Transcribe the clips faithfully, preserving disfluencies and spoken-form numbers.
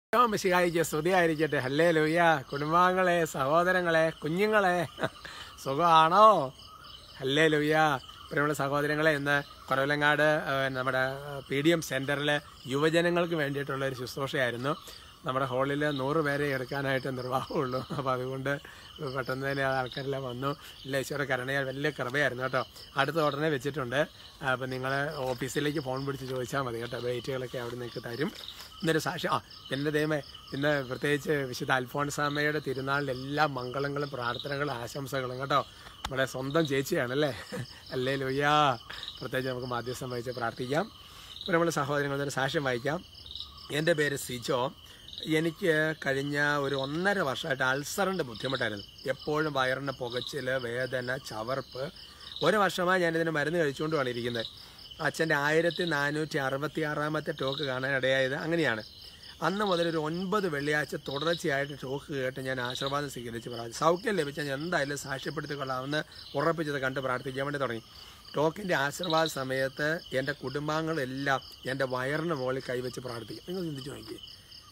മിശിഹായിക്ക് സ്തുതിയായിരിക്കട്ടെ. ഹല്ലേലൂയ. കുടുംബാംഗങ്ങളെ, സഹോദരങ്ങളെ, കുഞ്ഞുങ്ങളെ, സുഖമാണോ? ഹല്ലേലൂയ. പ്രിയമുള്ള സഹോദരങ്ങളെ, ഇന്ന് കുറവലങ്ങാട് നമ്മുടെ പി ഡി എം സെന്ററിൽ യുവജനങ്ങൾക്ക് വേണ്ടിയിട്ടുള്ള ഒരു ശുശ്രൂഷയായിരുന്നു. നമ്മുടെ ഹാളിൽ നൂറ് പേരെ എടുക്കാനായിട്ട് നിർവാഹമുള്ളൂ. അപ്പോൾ അതുകൊണ്ട് പെട്ടെന്ന് തന്നെ ആൾക്കാരെല്ലാം വന്നു. ഇല്ല, ഈശോയുടെ കരുണയാൽ വലിയ കൃപയായിരുന്നു കേട്ടോ. അടുത്ത ഉടനെ വെച്ചിട്ടുണ്ട്. അപ്പം നിങ്ങൾ ഓഫീസിലേക്ക് ഫോൺ പിടിച്ച് ചോദിച്ചാൽ മതി കേട്ടോ. വെയിറ്റുകളൊക്കെ അവിടെ നിങ്ങൾക്ക് തരും. ഇന്നൊരു സാക്ഷ്യം. ആ എൻ്റെ ദൈവമേ, ഇന്ന് പ്രത്യേകിച്ച് വിശുദ്ധ അൽഫോൺസാമ്മയുടെ തിരുനാളിൽ എല്ലാ മംഗളങ്ങളും പ്രാർത്ഥനകളും ആശംസകളും കേട്ടോ. നമ്മുടെ സ്വന്തം ചേച്ചിയാണല്ലേ. ഹല്ലേലൂയ. പ്രത്യേകിച്ച് നമുക്ക് മാധ്യസ്ഥം വഹിച്ച് പ്രാർത്ഥിക്കാം. ഇപ്പോൾ നമ്മൾ സഹോദരങ്ങളൊരു സാക്ഷ്യം വായിക്കാം. എൻ്റെ പേര് സിജോ. എനിക്ക് കഴിഞ്ഞ ഒരു ഒന്നര വർഷമായിട്ട് അൾസറിൻ്റെ ബുദ്ധിമുട്ടായിരുന്നു. എപ്പോഴും വയറിന് പുകച്ചിൽ, വേദന, ചവർപ്പ്. ഒരു വർഷമായി ഞാനിതിന് മരുന്ന് കഴിച്ചുകൊണ്ടുമാണ് ഇരിക്കുന്നത്. അച്ഛൻ്റെ ആയിരത്തി നാനൂറ്റി അറുപത്തി ആറാമത്തെ ടോക്ക് കാണാനിടയായത് അങ്ങനെയാണ്. അന്ന് മുതൽ ഒരു ഒൻപത് വെള്ളിയാഴ്ച തുടർച്ചയായിട്ട് ടോക്ക് കേട്ട് ഞാൻ ആശീർവാദം സ്വീകരിച്ച് പ്രാർത്ഥിച്ചു. സൗഖ്യം ലഭിച്ചാൽ ഞാൻ എന്തായാലും സാക്ഷ്യപ്പെടുത്തിക്കൊള്ളാമെന്ന് ഉറപ്പിച്ചത് കണ്ട് പ്രാർത്ഥിക്കാൻ വേണ്ടി തുടങ്ങി. ടോക്കിൻ്റെ ആശീർവാദ സമയത്ത് എൻ്റെ കുടുംബാംഗങ്ങളെല്ലാം എൻ്റെ വയറിന് മുകളിൽ കൈവച്ച് പ്രാർത്ഥിക്കും. നിങ്ങൾ ചിന്തിച്ചു നോക്കിയേ,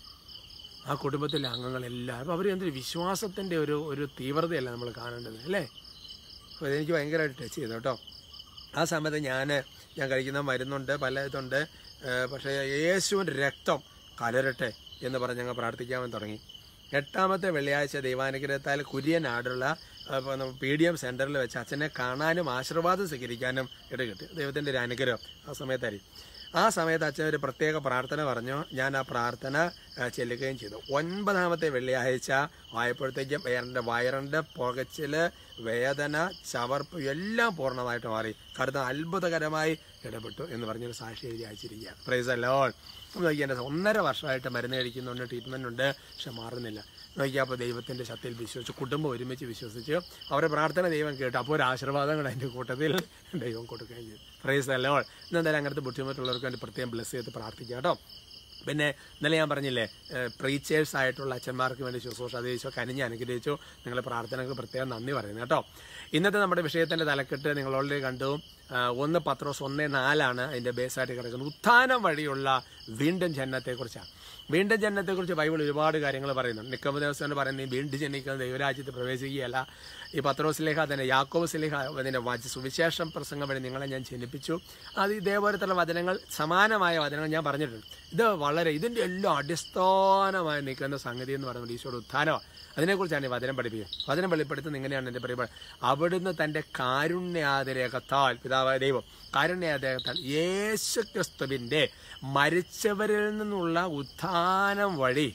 ആ കുടുംബത്തിലെ അംഗങ്ങളെല്ലാം. അപ്പോൾ അവർ എന്തൊരു വിശ്വാസത്തിൻ്റെ ഒരു ഒരു തീവ്രതയല്ല നമ്മൾ കാണേണ്ടത് അല്ലേ. അപ്പോൾ ഇതെനിക്ക് ഭയങ്കരമായിട്ട് ടച്ച് ചെയ്തു കേട്ടോ. ആ സമയത്ത് ഞാൻ ഞാൻ കഴിക്കുന്ന മരുന്നുണ്ട്, പല ഇതുണ്ട്. പക്ഷേ യേശുവിൻ്റെ രക്തം കലരട്ടെ എന്ന് പറഞ്ഞ് ഞങ്ങൾ പ്രാർത്ഥിക്കാമെന്ന് തുടങ്ങി. എട്ടാമത്തെ വെള്ളിയാഴ്ച ദൈവാനുഗ്രഹത്താൽ കുര്യനാടുള്ള പി ഡി എം സെൻറ്ററിൽ വെച്ച് അച്ഛനെ കാണാനും ആശീർവാദം സ്വീകരിക്കാനും ഇടകിട്ടി. ദൈവത്തിൻ്റെ ഒരു അനുഗ്രഹം ആ സമയത്തായിരിക്കും. ആ സമയത്ത് അച്ഛൻ ഒരു പ്രത്യേക പ്രാർത്ഥന പറഞ്ഞു. ഞാൻ ആ പ്രാർത്ഥന ചെല്ലുകയും ചെയ്തു. ഒൻപതാമത്തെ വെള്ളിയാഴ്ച ആയപ്പോഴത്തേക്കും എൻ്റെ വയറിൻ്റെ പുകച്ചിൽ, വേദന, ചവർപ്പ് എല്ലാം പൂർണ്ണമായിട്ട് മാറി. കരുത അത്ഭുതകരമായി ഇടപെട്ടു എന്ന് പറഞ്ഞൊരു സാക്ഷി എഴുതി അയച്ചിരിക്കുകയാണ്. Price the Lord. നോക്കിയാൽ എൻ്റെ ഒന്നര വർഷമായിട്ട് മരുന്ന് കഴിക്കുന്നുണ്ട്, ട്രീറ്റ്മെൻ്റ് ഉണ്ട്, പക്ഷെ മാറുന്നില്ല. നോക്കിയാൽ അപ്പോൾ ദൈവത്തിൻ്റെ ശക്തിയിൽ വിശ്വസിച്ചു, കുടുംബം ഒരുമിച്ച് വിശ്വസിച്ച് അവരുടെ പ്രാർത്ഥന ദൈവം കേട്ടു. അപ്പോൾ ഒരു ആശീർവാദങ്ങൾ അതിൻ്റെ കൂട്ടത്തിൽ ദൈവം കൊടുക്കുകയും ചെയ്തു. Price the Lord. ഇന്നെന്തായാലും അങ്ങനത്തെ ബുദ്ധിമുട്ടുള്ളവർക്ക് വേണ്ടി പ്രത്യേകം ബ്ലെസ് ചെയ്ത് പ്രാർത്ഥിക്കുക കേട്ടോ. പിന്നെ ഇന്നലെ ഞാൻ പറഞ്ഞില്ലേ, പ്രീച്ചേഴ്സ് ആയിട്ടുള്ള അച്ഛന്മാർക്ക് വേണ്ടി ശുശ്രൂഷ അത് ഈശോ കനിഞ്ഞ് അനുഗ്രഹിച്ചു. നിങ്ങളുടെ പ്രാർത്ഥനയ്ക്ക് പ്രത്യേകം നന്ദി പറയുന്നു കേട്ടോ. ഇന്നത്തെ നമ്മുടെ വിഷയത്തിൻ്റെ തലക്കെട്ട് നിങ്ങൾ ഓൾറെഡി കണ്ടു. ഒന്ന് പത്രോസ് ഒന്ന് നാലാണ് അതിൻ്റെ ബേസായിട്ട് കിടക്കുന്നത്. ഉത്ഥാനം വഴിയുള്ള വീണ്ടും ജനനത്തെക്കുറിച്ചാണ്. വീണ്ടും ജനനത്തെക്കുറിച്ച് ബൈബിൾ ഒരുപാട് കാര്യങ്ങൾ പറയുന്നുണ്ട്. നിക്കോമോദേവസ് പറയുന്നത് വീണ്ടും ജനിക്കുന്നത് ദൈവരാജ്യത്ത് പ്രവേശിക്കുകയല്ല. ഈ പത്രോസ് ലേഖ തന്നെ, യാക്കോബ് ലേഖ അതിൻ്റെ സുവിശേഷം പ്രസംഗം വഴി നിങ്ങളെ ഞാൻ ജനിപ്പിച്ചു. അത് ഇതേപോലത്തുള്ള വചനങ്ങൾ, സമാനമായ വചനങ്ങൾ ഞാൻ പറഞ്ഞിട്ടുണ്ട്. ഇത് വളരെ ഇതിൻ്റെ എല്ലാം അടിസ്ഥാനമായി നിൽക്കുന്ന സംഗതി എന്ന് പറയുന്നത് ഈശോയുടെ ഉത്ഥാനമാണ്. അതിനെക്കുറിച്ചാണ് ഈ വചനം പഠിപ്പിക്കുക. വചനം വെളിപ്പെടുത്തുന്നത് ഇങ്ങനെയാണ് എൻ്റെ പരിപാടി. അവിടുന്ന് തൻ്റെ കാരുണ്യാതിരേകത്താൽ, പിതാവായ ദൈവം കാരുണ്യാതിരേകത്താൽ യേശു ക്രിസ്തുവിൻ്റെ മരിച്ചവരിൽ നിന്നുള്ള ഉത്ഥാനം വഴി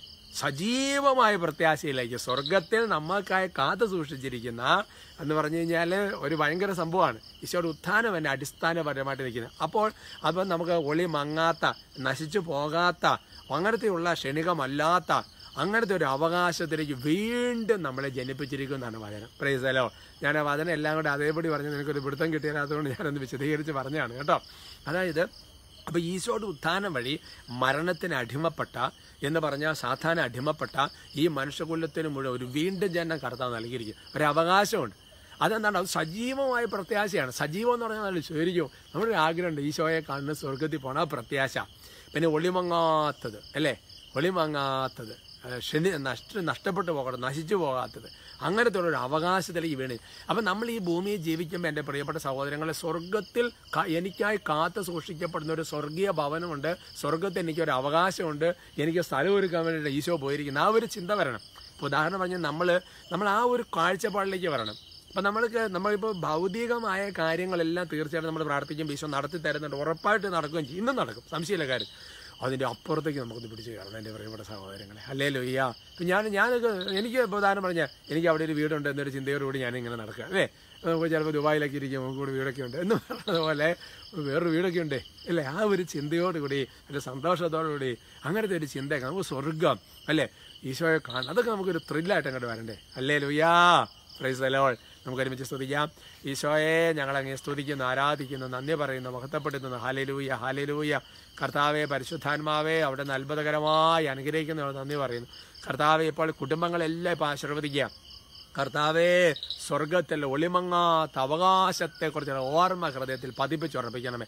സജീവമായ പ്രത്യാശയിലേക്ക് സ്വർഗത്തിൽ നമ്മൾക്കായി കാത്തു സൂക്ഷിച്ചിരിക്കുന്ന എന്ന് പറഞ്ഞു കഴിഞ്ഞാൽ ഒരു ഭയങ്കര സംഭവമാണ്. ഈശോയുടെ ഉത്ഥാനം തന്നെ അടിസ്ഥാനപരമായിട്ട് നിൽക്കുന്നത്. അപ്പോൾ അപ്പം നമുക്ക് ഒളി മങ്ങാത്ത, നശിച്ചു പോകാത്ത, അങ്ങനത്തെയുള്ള ക്ഷണികമല്ലാത്ത അങ്ങനത്തെ ഒരു അവകാശത്തിലേക്ക് വീണ്ടും നമ്മളെ ജനിപ്പിച്ചിരിക്കുന്നതാണ് വചനം. Praise the lord. ഞാൻ ആ വചനം എല്ലാം കൂടെ അതേപടി പറഞ്ഞ് നിനക്കൊരു പിടുത്തം കിട്ടിയാലതുകൊണ്ട് ഞാനൊന്ന് വിശദീകരിച്ച് പറഞ്ഞതാണ് കേട്ടോ. അതായത് അപ്പോൾ ഈശോയുടെ ഉത്ഥാനം വഴി മരണത്തിന് അടിമപ്പെട്ട എന്ന് പറഞ്ഞാൽ സാധാരണ അടിമപ്പെട്ട ഈ മനുഷ്യകുലത്തിന് മുഴുവൻ ഒരു വീണ്ടും ജനനം കർത്താവ് നൽകിയിരിക്കും. ഒരു അവകാശമുണ്ട്. അതെന്താണ്? അത് സജീവമായ പ്രത്യാശയാണ്. സജീവം എന്ന് പറഞ്ഞാൽ ശരിക്കും നമ്മുടെ ഒരു ആഗ്രഹമുണ്ട്, ഈശോയെ കാണുന്ന സ്വർഗത്തിൽ പോണ പ്രത്യാശ. പിന്നെ ഒളിമങ്ങാത്തത് അല്ലേ, ഒളിമങ്ങാത്തത്, ക്ഷണി നഷ്ട നഷ്ടപ്പെട്ടു പോകണം, നശിച്ചു പോകാത്തത്, അങ്ങനത്തെ ഒരു അവകാശത്തിലേക്ക് വീണ്. അപ്പം നമ്മൾ ഈ ഭൂമിയിൽ ജീവിക്കുമ്പോൾ എൻ്റെ പ്രിയപ്പെട്ട സഹോദരങ്ങളെ, സ്വർഗത്തിൽ എനിക്കായി കാത്തു സൂക്ഷിക്കപ്പെടുന്ന ഒരു സ്വർഗീയ ഭവനമുണ്ട്. സ്വർഗത്തിൽ എനിക്കൊരു അവകാശമുണ്ട്. എനിക്ക് സ്ഥലം ഒരുക്കാൻ വേണ്ടിയിട്ട് ഈശോ പോയിരിക്കുന്നത്. ആ ഒരു ചിന്ത വരണം. ഇപ്പോൾ ഉദാഹരണം പറഞ്ഞാൽ നമ്മൾ നമ്മൾ ആ ഒരു കാഴ്ചപ്പാടിലേക്ക് വരണം. അപ്പം നമ്മൾക്ക് നമ്മളിപ്പോൾ ഭൗതികമായ കാര്യങ്ങളെല്ലാം തീർച്ചയായിട്ടും നമ്മൾ പ്രാർത്ഥിക്കും, ഈശോ നടത്തി തരുന്നുണ്ട്, ഉറപ്പായിട്ട് നടക്കുകയും ചെയ്യും. ഇന്നും നടക്കും, സംശയമില്ല കാര്യം. അതിൻ്റെ അപ്പുറത്തേക്ക് നമുക്കൊന്ന് പിടിച്ച് കയറണം എൻ്റെ പ്രിയപ്പെട്ട സഹോദരങ്ങളെ. ഹല്ലേലൂയ. ഇപ്പം ഞാൻ ഞാനൊക്കെ എനിക്ക് പ്രധാനം പറഞ്ഞാൽ എനിക്ക് അവിടെ ഒരു വീടുണ്ട് എന്നൊരു ചിന്തയോടുകൂടി ഞാനിങ്ങനെ നടക്കുക അല്ലേ. നമുക്ക് ചിലപ്പോൾ ദുബായിലൊക്കെ ഇരിക്കും, നമുക്ക് കൂടി വീടൊക്കെ ഉണ്ട് എന്ന് പറഞ്ഞതുപോലെ വേറൊരു വീടൊക്കെ ഉണ്ട് അല്ലേ. ആ ഒരു ചിന്തയോടുകൂടി, ഒരു സന്തോഷത്തോടുകൂടി, അങ്ങനത്തെ ഒരു ചിന്തയൊക്കെ നമുക്ക് സ്വർഗം അല്ലേ, ഈശോയെ കാണാം, അതൊക്കെ നമുക്കൊരു ത്രില്ലായിട്ട് അങ്ങോട്ട് വരണ്ടേ. ഹല്ലേലൂയ. Praise the lord. നമുക്ക് ഒരുമിച്ച് സ്തുതിക്കാം. ഈശോയെ ഞങ്ങളങ്ങ് സ്തുതിക്കുന്നു, ആരാധിക്കുന്നു, നന്ദി പറയുന്നു, മഹത്വപ്പെടുത്തുന്നു. Hallelujah, hallelujah. കർത്താവെ, പരിശുദ്ധാത്മാവേ, അവിടെ നിന്ന് അത്ഭുതകരമായി അനുഗ്രഹിക്കുന്നു, നന്ദി പറയുന്നു. കർത്താവെ, ഇപ്പോൾ കുടുംബങ്ങളെല്ലാം ഇപ്പോൾ ആശീർവദിക്കുക. കർത്താവേ, സ്വർഗത്തിൽ ഒളിമങ്ങാത്ത അവകാശത്തെക്കുറിച്ചുള്ള ഓർമ്മ ഹൃദയത്തിൽ പതിപ്പിച്ചുറപ്പിക്കണമേ.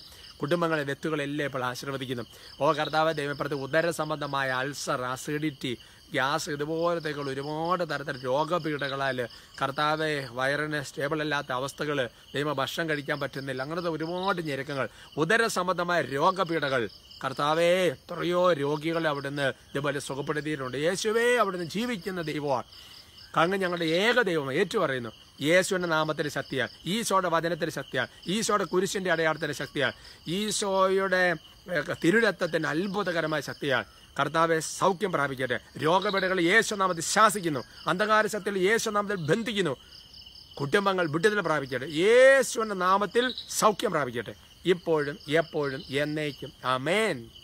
കുടുംബങ്ങളെ വ്യക്തികളെല്ലാം ഇപ്പോൾ ആശീർവദിക്കുന്നു. ഓ കർത്താവ്, ദൈവപ്രതി ഉദര സംബന്ധമായ അൾസർ, അസിഡിറ്റി, ഗ്യാസ്, ഇതുപോലത്തേക്കുള്ള ഒരുപാട് തരത്തിൽ രോഗപീഠകളാൽ കർത്താവെ വയറിന് സ്റ്റേബിൾ അല്ലാത്ത അവസ്ഥകൾ, ദൈവം ഭക്ഷണം കഴിക്കാൻ പറ്റുന്നില്ല, അങ്ങനത്തെ ഒരുപാട് ഞെരുക്കങ്ങൾ, ഉദര സംബന്ധമായ രോഗപീഠകൾ കർത്താവേ, എത്രയോ രോഗികളെ അവിടുന്ന് ഇതുപോലെ സുഖപ്പെടുത്തിയിട്ടുണ്ട്. യേശുവേ, അവിടുന്ന് ജീവിക്കുന്ന ദൈവമാണ്. അങ്ങ് ഞങ്ങളുടെ ഏക ദൈവം ഏറ്റുപറയുന്നു. യേശുവിൻ്റെ നാമത്തിന് ശക്തിയാണ്, ഈശോയുടെ വചനത്തിന് ശക്തിയാണ്, ഈശോയുടെ കുരിശിൻ്റെ അടയാളത്തിന് ശക്തിയാണ്, ഈശോയുടെ തിരുരക്തത്തിന് അത്ഭുതകരമായ ശക്തിയാണ്. കർത്താവെ, സൗഖ്യം പ്രാപിക്കട്ടെ. രോഗപീഠകൾ യേശുനാമത്തിൽ ശാസിക്കുന്നു, അന്ധകാര ശക്തികൾ യേശുനാമത്തിൽ ബന്ധിക്കുന്നു. കുടുംബങ്ങൾ വിടുതൽ പ്രാപിക്കട്ടെ. യേശുവിൻ്റെ നാമത്തിൽ സൗഖ്യം പ്രാപിക്കട്ടെ, ഇപ്പോഴും എപ്പോഴും എന്നേക്കും. ആമേൻ.